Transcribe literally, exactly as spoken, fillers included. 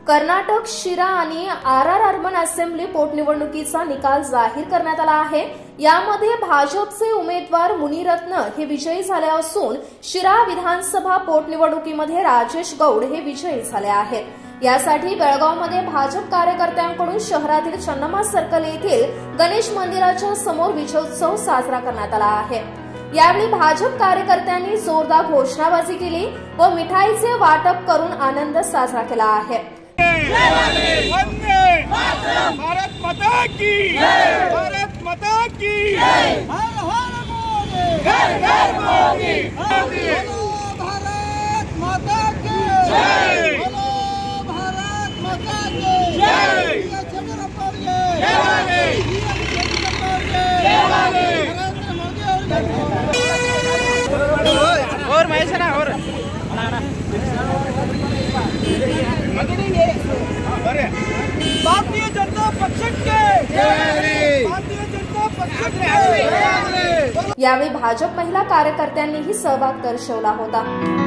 कर्नाटक शिरा आणि R R urban assembly पोटनिवडणुकीचा निकाल जाहीर करण्यात आला आहे। यामध्ये भाजपचे उमेदवार मुनिरत्न हे विजयी झाले असून शिरा विधानसभा पोटनिवडणुकीमध्ये राजेश गौड हे विजयी झाले आहेत। यासाठी बेळगावमध्ये भाजप कार्यकर्त्यांकडून शहरातील चन्नम्मा सर्कल येथील गणेश मंदिराच्या समोर विजयोत्सव साजरा करण्यात आला आहे। यावेळी भाजप कार्यकर्त्यांनी जोरदार घोषणाबाजी केली व मिठाईचे वाटप करून आनंद साजरा केला आहे। भारत माता की भारत माता की हर हर मोदी घर घर मोदी भारत माता की जय भारत माता की जय और महेश ना और भारतीय जनता पक्ष के भारतीय जनता पक्ष के। यावेळी भाजप महिला कार्यकर्त्यांनीही सहभाग दर्शवला होता।